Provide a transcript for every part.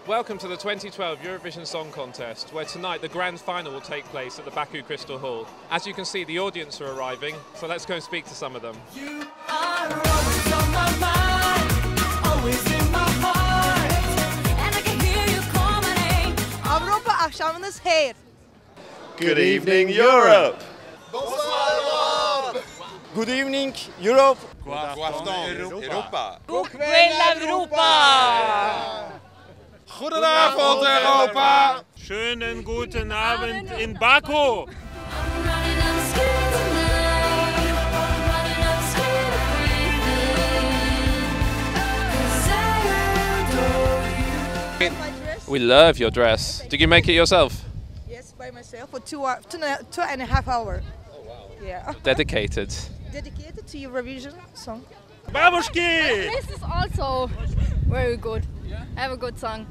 Welcome to the 2012 Eurovision Song Contest, where tonight the grand final will take place at the Baku Crystal Hall. As you can see, the audience are arriving, so let's go and speak to some of them. You are always on my mind, always in my heart, and I can hear you call my name. Avrupa akşamınız hayır. Good evening, Europe! Bonsoir! Good evening, Europe! Europa! Goedenavond, Europa! Schönen guten Abend in Baku. I'm running, I'm scared tonight. I'm running, I'm scared of breathing. 'Cause I adore you. My dress? We love your dress. Did you make it yourself? Yes, by myself for 2.5 hours. Oh wow. Yeah. Dedicated. Dedicated to Eurovision song. Babushki! This is also very good. I have a good song.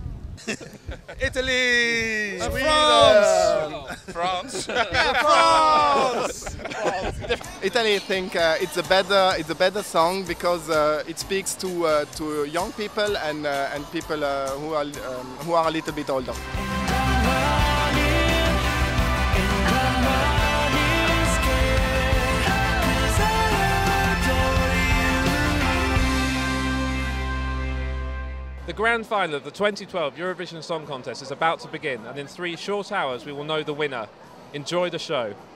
Italy! France! France! Italy, I think it's a better song because it speaks to young people and people who are a little bit older. The grand final of the 2012 Eurovision Song Contest is about to begin, and in 3 short hours we will know the winner. Enjoy the show.